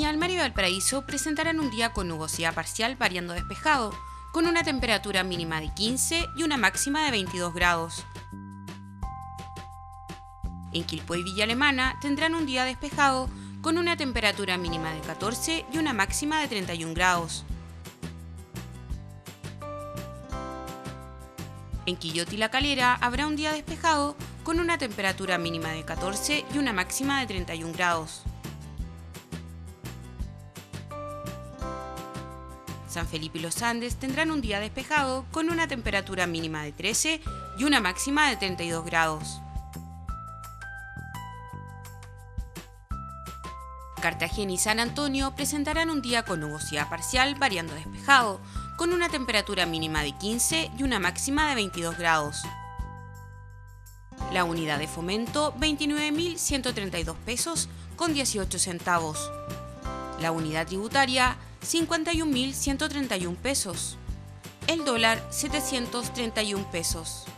Viña del Mar y Valparaíso presentarán un día con nubosidad parcial variando despejado, con una temperatura mínima de 15 y una máxima de 22 grados. En Quilpué y Villa Alemana tendrán un día despejado, con una temperatura mínima de 14 y una máxima de 31 grados. En Quillota y La Calera habrá un día despejado, con una temperatura mínima de 14 y una máxima de 31 grados. San Felipe y Los Andes tendrán un día despejado, con una temperatura mínima de 13 y una máxima de 32 grados. Cartagena y San Antonio presentarán un día con nubosidad parcial variando despejado, con una temperatura mínima de 15 y una máxima de 22 grados. La unidad de fomento 29.132 pesos con 18 centavos. La unidad tributaria 51.131 pesos. El dólar 731 pesos.